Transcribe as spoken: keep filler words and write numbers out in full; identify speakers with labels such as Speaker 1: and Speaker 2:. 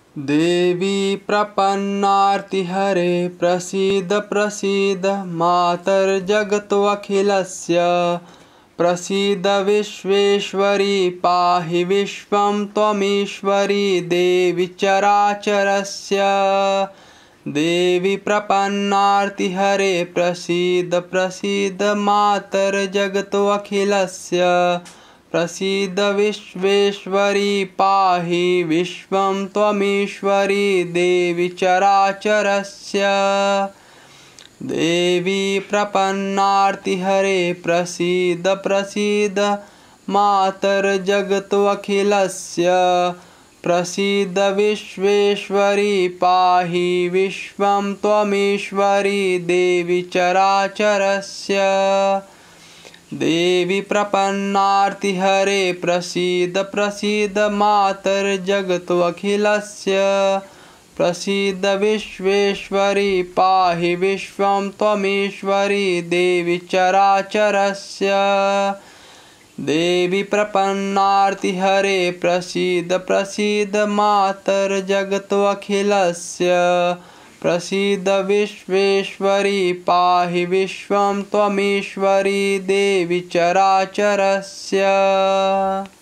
Speaker 1: देवी प्रपन्नार्तिहरे प्रसीद प्रसीद मातर्जगतोऽखिलस्य प्रसीद विश्वेश्वरी पाहि विश्वं त्वमीश्वरी देवी चराचरस्य। देवी प्रपन्नार्तिहरे प्रसीद प्रसीद मातर्जगतोऽखिलस्य प्रसीद विश्वेश्वरी पाहि विश्वं त्वमीश्वरी देवी चराचरस्य। देवी प्रपन्नार्तिहरे प्रसीद प्रसीद मातर्जगतोऽखिलस्य प्रसीद विश्वेश्वरी पाहि विश्वं त्वमीश्वरी देवी चराचरस्य। देवी प्रपन्नार्तिहरे प्रसीद प्रसीद मातर्जगतोऽखिलस्य प्रसीद विश्वेश्वरी पाहि विश्वं त्वमीश्वरी देवी चराचरस्य। देवी प्रपन्नार्तिहरे प्रसीद प्रसीद मातर्जगतोऽखिलस्य प्रसीद विश्वेश्वरी पाहि विश्वं त्वमीश्वरी देवी चराचरस्य।